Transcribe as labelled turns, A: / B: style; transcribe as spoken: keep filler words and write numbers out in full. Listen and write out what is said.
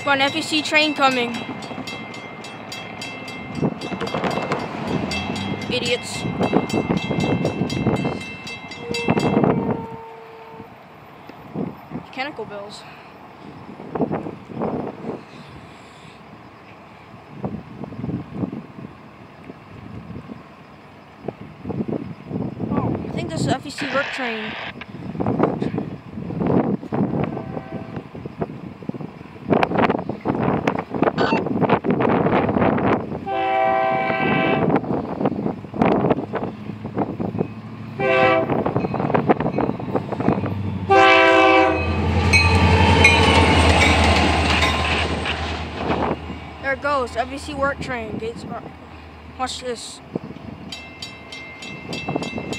A: Got an F E C train coming. Idiots. Mechanical bills. Oh, I think this is F E C work train. There it goes, F E C work train. Gates are. Watch this.